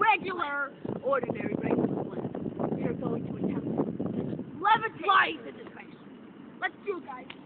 regular, ordinary bracelet. We are going to attempt to levitate into space. Let's do it, guys.